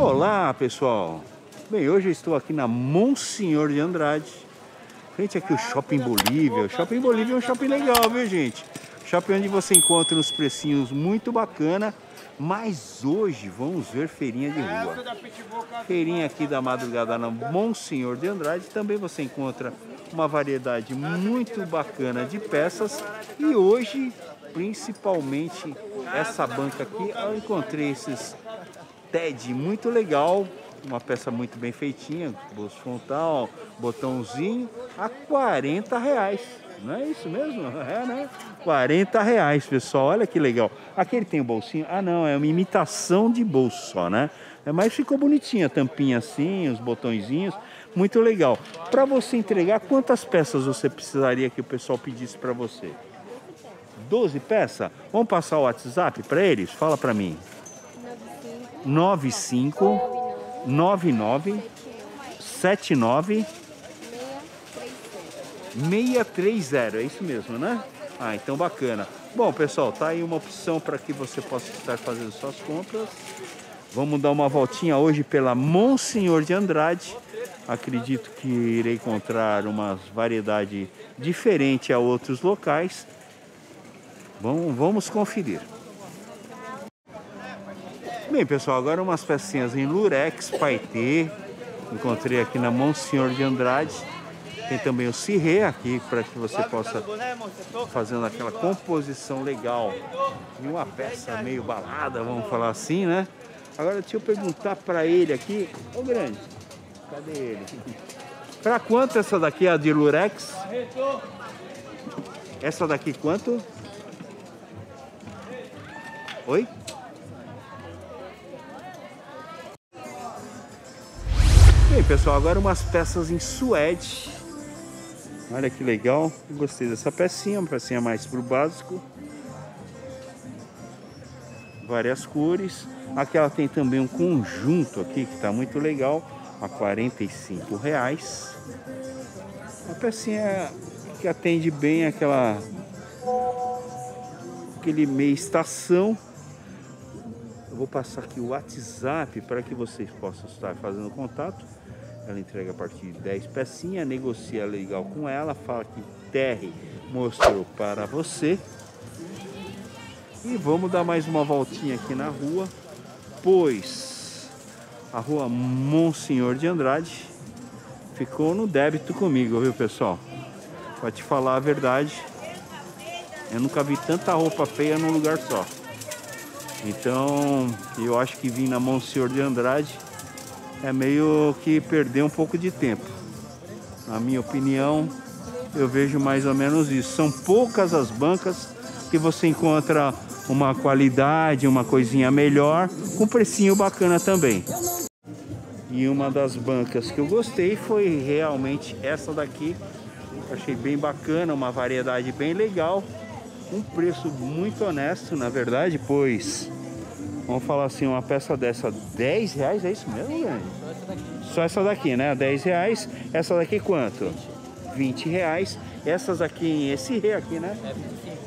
Olá pessoal, bem, hoje eu estou aqui na Monsenhor de Andrade, frente aqui o Shopping Bolívia. O Shopping Bolívia é um shopping legal, viu gente? Shopping onde você encontra uns precinhos muito bacana, mas hoje vamos ver feirinha de rua. Feirinha aqui da madrugada na Monsenhor de Andrade, também você encontra uma variedade muito bacana de peças e hoje, principalmente essa banca aqui, eu encontrei esses TED muito legal, uma peça muito bem feitinha, bolso frontal, botãozinho, a R$40. Não é isso mesmo? É, né? R$40, pessoal. Olha que legal. Aqui ele tem o bolsinho. Ah, não, é uma imitação de bolso só, né? Mas ficou bonitinha, a tampinha assim, os botõezinhos. Muito legal. Para você entregar, quantas peças você precisaria que o pessoal pedisse para você? 12 peças? Vamos passar o WhatsApp para eles? Fala para mim. 959979 630, é isso mesmo, né? Ah, então bacana. Bom, pessoal, tá aí uma opção para que você possa estar fazendo suas compras. Vamos dar uma voltinha hoje pela Monsenhor de Andrade. Acredito que irei encontrar uma variedade diferente a outros locais. Vamos conferir. Bem, pessoal, agora umas pecinhas em lurex, paetê. Encontrei aqui na Monsenhor de Andrade. Tem também o cirrê aqui para que você possa fazendo aquela composição legal de uma peça meio balada, vamos falar assim, né? Agora deixa eu perguntar para ele aqui, ô grande, cadê ele? Para quanto essa daqui, a de lurex? Essa daqui quanto? Oi? Bem, pessoal, agora umas peças em suede. Olha que legal, gostei dessa pecinha, uma pecinha mais pro básico. Várias cores. Aqui ela tem também um conjunto aqui que tá muito legal, a R$45. Uma pecinha que atende bem aquele meia estação. Eu vou passar aqui o WhatsApp para que vocês possam estar fazendo contato. Ela entrega a partir de 10 pecinhas, negocia legal com ela, fala que Terry mostrou para você. E vamos dar mais uma voltinha aqui na rua, pois a rua Monsenhor de Andrade ficou no débito comigo, viu pessoal? Pra te falar a verdade, eu nunca vi tanta roupa feia num lugar só. Então, eu acho que vir na Monsenhor de Andrade é meio que perder um pouco de tempo. Na minha opinião, eu vejo mais ou menos isso. São poucas as bancas que você encontra uma qualidade, uma coisinha melhor, com precinho bacana também. E uma das bancas que eu gostei foi realmente essa daqui. Achei bem bacana, uma variedade bem legal. Um preço muito honesto, na verdade, pois, vamos falar assim, uma peça dessa, R$10, é isso mesmo, velho? Só essa daqui, né? R$10. Essa daqui quanto? R$20. Essas aqui, esse rei aqui, né? É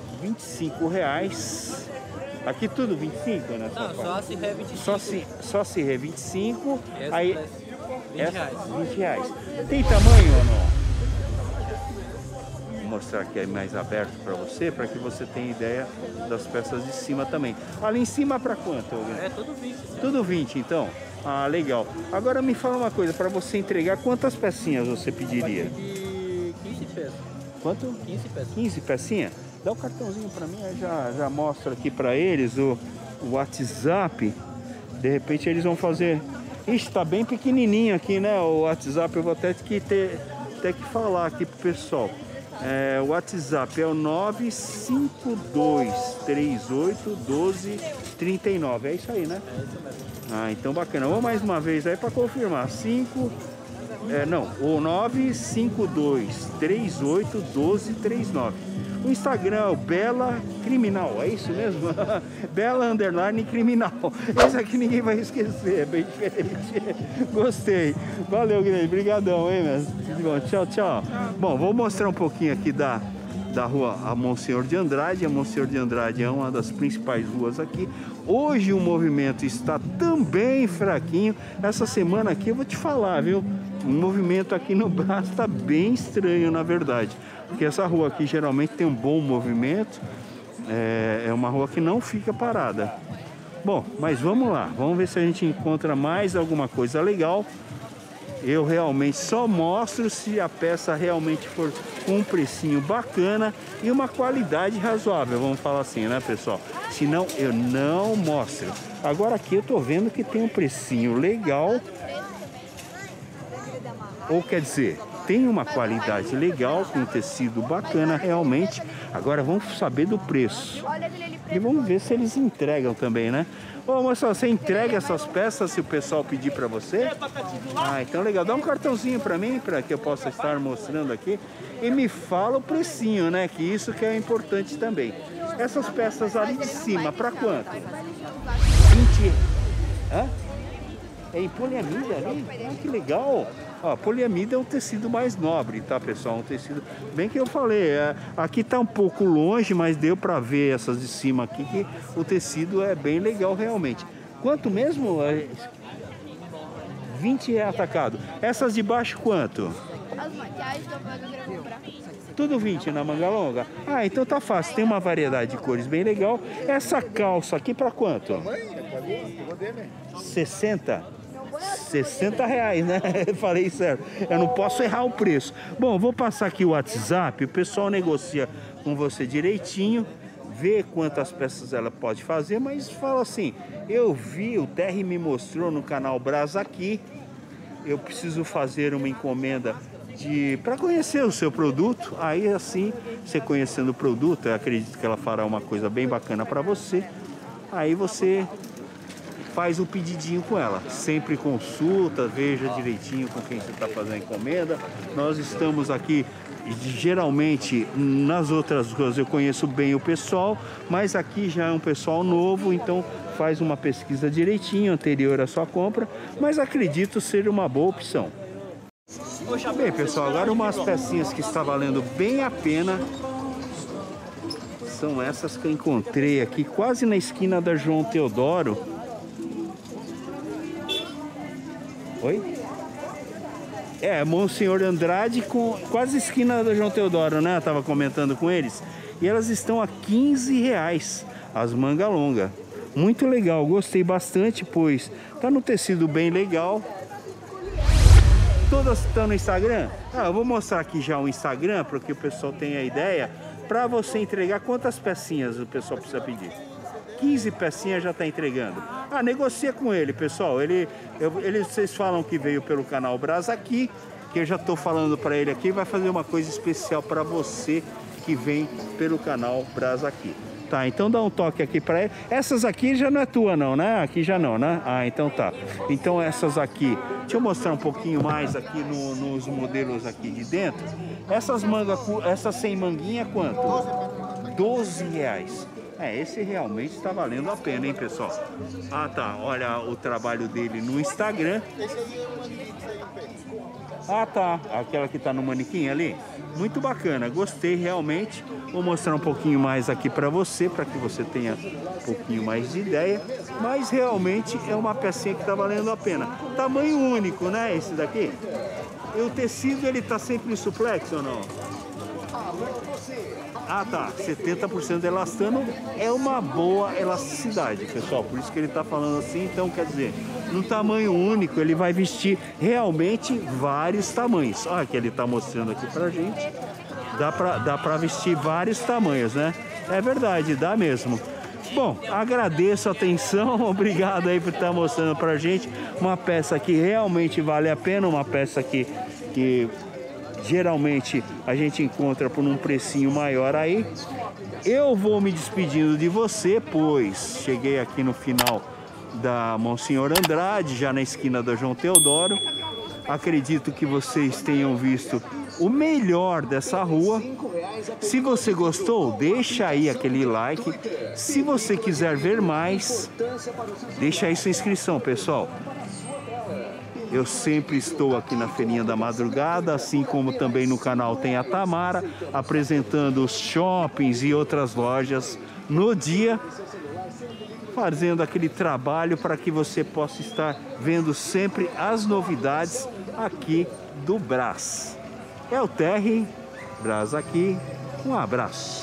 R$25. Aqui tudo 25, né? Não, só se ré 25. Só se ré 25. Essa aí, R$20. R$20. Tem tamanho ou não? Vou mostrar aqui mais aberto para você, para que você tenha ideia das peças de cima também. Ali em cima para quanto? É tudo 20. Tudo 20, então? Ah, legal. Agora me fala uma coisa, para você entregar, quantas pecinhas você pediria? De 15 peças. Quanto? 15 peças. 15 pecinhas? Dá o cartãozinho para mim, eu já mostro aqui para eles o WhatsApp. De repente eles vão fazer... Ixi, tá bem pequenininho aqui, né? O WhatsApp, eu vou até que falar aqui pro pessoal. O WhatsApp é o 952381239. É isso aí, né? É isso mesmo. Ah, então bacana. Vamos mais uma vez aí para confirmar. O 952381239. O Instagram é o Bela Criminal, é isso mesmo? Bela _ Criminal. Esse aqui ninguém vai esquecer, é bem diferente. Gostei. Valeu, Guilherme. Obrigadão, hein, mesmo? Bom, tchau, tchau. Bom, vou mostrar um pouquinho aqui da da rua a Monsenhor de Andrade. A Monsenhor de Andrade é uma das principais ruas aqui. Hoje o movimento está também fraquinho. Essa semana aqui eu vou te falar, viu? O movimento aqui no Brás está bem estranho, na verdade. Porque essa rua aqui geralmente tem um bom movimento. É uma rua que não fica parada. Bom, mas vamos lá. Vamos ver se a gente encontra mais alguma coisa legal. Eu realmente só mostro se a peça realmente for com um precinho bacana e uma qualidade razoável, vamos falar assim, né, pessoal? Senão eu não mostro. Agora aqui eu tô vendo que tem um precinho legal. Ou quer dizer, tem uma qualidade legal, com tecido bacana realmente. Agora vamos saber do preço. E vamos ver se eles entregam também, né? Ô, moça, você entrega essas peças se o pessoal pedir para você? Ah, então legal. Dá um cartãozinho para mim, para que eu possa estar mostrando aqui. E me fala o precinho, né? Que isso que é importante também. Essas peças ali de cima, para quanto? 20. Hã? É em poliamida ali? Ah, que legal! Ó, poliamida é um tecido mais nobre, tá, pessoal? Um tecido, bem que eu falei, aqui tá um pouco longe, mas deu para ver essas de cima aqui que o tecido é bem legal realmente. Quanto mesmo? 20 é atacado. Essas de baixo quanto? As maquiagens eu vou comprar. Tudo 20 na manga longa? Ah, então tá fácil, tem uma variedade de cores bem legal. Essa calça aqui para quanto? 60? 60 reais, né? Falei certo. Eu não posso errar o preço. Bom, vou passar aqui o WhatsApp. O pessoal negocia com você direitinho, vê quantas peças ela pode fazer, mas fala assim: eu vi, o Terry me mostrou no canal Brás aqui. Eu preciso fazer uma encomenda para conhecer o seu produto. Aí assim, você conhecendo o produto, eu acredito que ela fará uma coisa bem bacana para você. Aí você faz o pedidinho com ela. Sempre consulta, veja direitinho com quem você está fazendo a encomenda. Nós estamos aqui, geralmente nas outras ruas eu conheço bem o pessoal, mas aqui já é um pessoal novo, então faz uma pesquisa direitinho anterior à sua compra, mas acredito ser uma boa opção. Bem, pessoal, agora umas pecinhas que está valendo bem a pena são essas que eu encontrei aqui quase na esquina da João Teodoro. Oi? Monsenhor Andrade, com quase esquina da João Teodoro, né? Eu tava comentando com eles. E elas estão a 15 reais, as manga longa. Muito legal, gostei bastante, pois tá no tecido bem legal. Todas estão no Instagram? Eu vou mostrar aqui já o Instagram, para que o pessoal tenha ideia. Para você entregar, quantas pecinhas o pessoal precisa pedir? 15 pecinhas já está entregando. Negocia com ele, pessoal. Vocês falam que veio pelo canal Brás aqui, que eu já estou falando para ele aqui, vai fazer uma coisa especial para você que vem pelo canal Brás aqui. Tá, então dá um toque aqui para ele. Essas aqui já não é tua não, né? Aqui já não, né? Então tá. Então essas aqui, deixa eu mostrar um pouquinho mais aqui nos modelos aqui de dentro. Essas sem manguinha quanto? 12 reais. Esse realmente está valendo a pena, hein, pessoal? Tá, olha o trabalho dele no Instagram. Tá, aquela que tá no manequim ali. Muito bacana, gostei realmente. Vou mostrar um pouquinho mais aqui para você, para que você tenha um pouquinho mais de ideia. Mas realmente é uma pecinha que tá valendo a pena. Tamanho único, né, esse daqui? E o tecido, ele tá sempre em suplex ou não? Tá, 70% de elastano é uma boa elasticidade, pessoal, por isso que ele está falando assim. Então, quer dizer, no tamanho único ele vai vestir realmente vários tamanhos. Olha que ele está mostrando aqui pra gente, dá pra vestir vários tamanhos, né? É verdade, dá mesmo. Bom, agradeço a atenção, obrigado aí por estar mostrando pra gente uma peça que realmente vale a pena, uma peça que geralmente a gente encontra por um precinho maior aí. Eu vou me despedindo de você, pois cheguei aqui no final da Monsenhor Andrade, já na esquina da João Teodoro. Acredito que vocês tenham visto o melhor dessa rua. Se você gostou, deixa aí aquele like. Se você quiser ver mais, deixa aí sua inscrição, pessoal. Eu sempre estou aqui na Feirinha da Madrugada, assim como também no canal tem a Tamara, apresentando os shoppings e outras lojas no dia, fazendo aquele trabalho para que você possa estar vendo sempre as novidades aqui do Brás. É o Terry, Brás aqui, um abraço.